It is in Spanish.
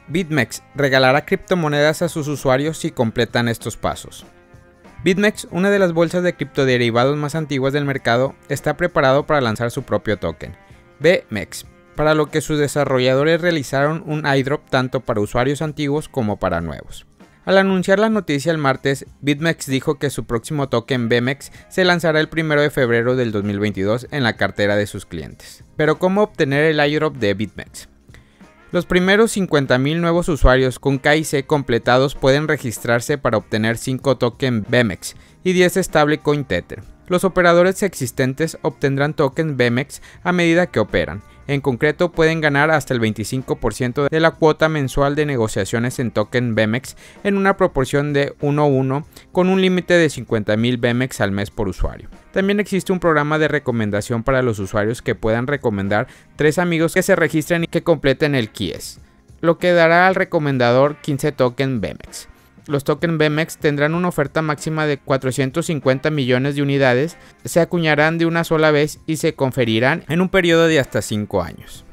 BitMEX regalará criptomonedas a sus usuarios si completan estos pasos. BitMEX, una de las bolsas de criptoderivados más antiguas del mercado, está preparado para lanzar su propio token, BMEX, para lo que sus desarrolladores realizaron un airdrop tanto para usuarios antiguos como para nuevos. Al anunciar la noticia el martes, BitMEX dijo que su próximo token BMEX se lanzará el 1 de febrero del 2022 en la cartera de sus clientes. Pero ¿cómo obtener el airdrop de BitMEX? Los primeros 50,000 nuevos usuarios con KYC completados pueden registrarse para obtener 5 tokens BMEX y 10 stablecoin Tether. Los operadores existentes obtendrán tokens BMEX a medida que operan. En concreto, pueden ganar hasta el 25% de la cuota mensual de negociaciones en token BMEX en una proporción de 1:1 con un límite de 50,000 BMEX al mes por usuario. También existe un programa de recomendación para los usuarios que puedan recomendar 3 amigos que se registren y que completen el KYC, lo que dará al recomendador 15 tokens BMEX. Los tokens BMEX tendrán una oferta máxima de 450 millones de unidades, se acuñarán de una sola vez y se conferirán en un periodo de hasta 5 años.